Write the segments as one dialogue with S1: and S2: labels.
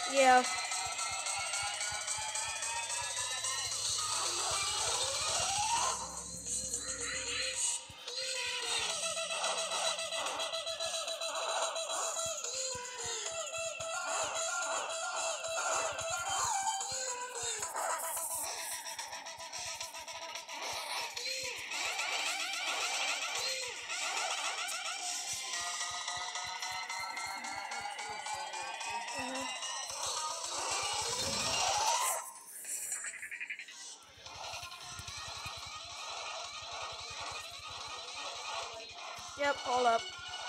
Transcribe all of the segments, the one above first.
S1: Yeah. Yep, hold up.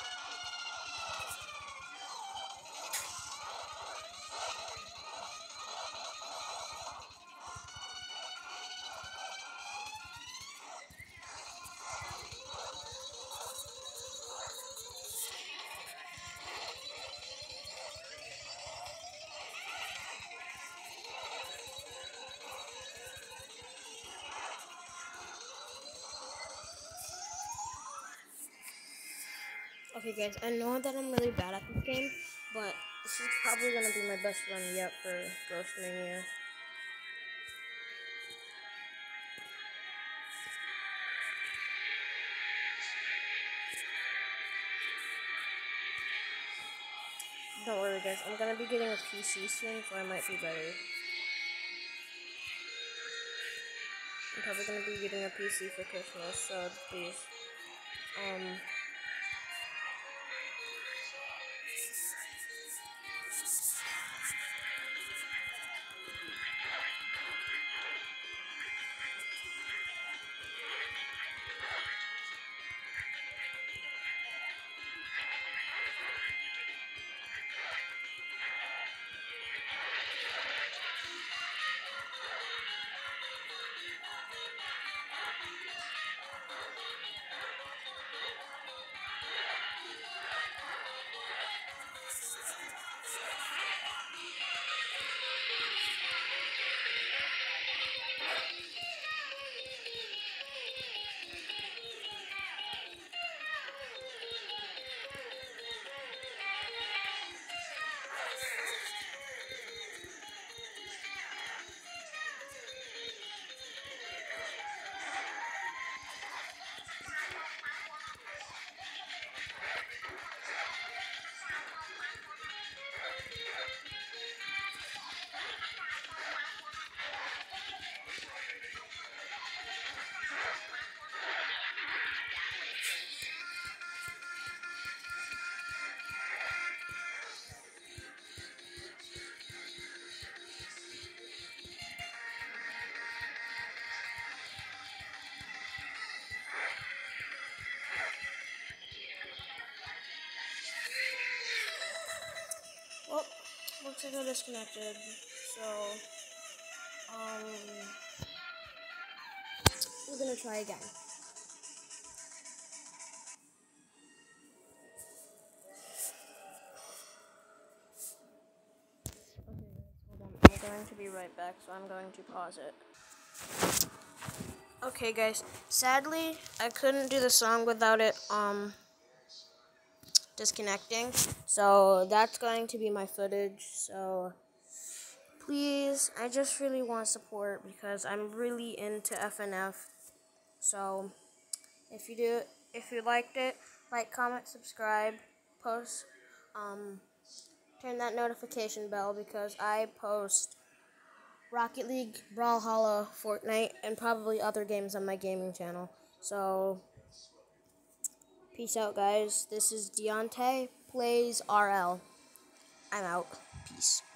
S1: Okay guys, I know that I'm really bad at this game, but this is probably going to be my best run yet for Ghost Mania. Don't worry guys, I'm going to be getting a PC soon, so I might be better. I'm probably going to be getting a PC for Christmas, so please. Well, looks like I disconnected, so, we're gonna try again. Okay, hold on, I'm going to be right back, so I'm going to pause it. Okay, guys, sadly, I couldn't do the song without it, disconnecting, so that's going to be my footage, so please, I just really want support because I'm really into FNF. So if you liked it, like, comment, subscribe, post, turn that notification bell because I post Rocket League, Brawlhalla, Fortnite, and probably other games on my gaming channel. So peace out, guys. This is Deontay Plays RL. I'm out. Peace.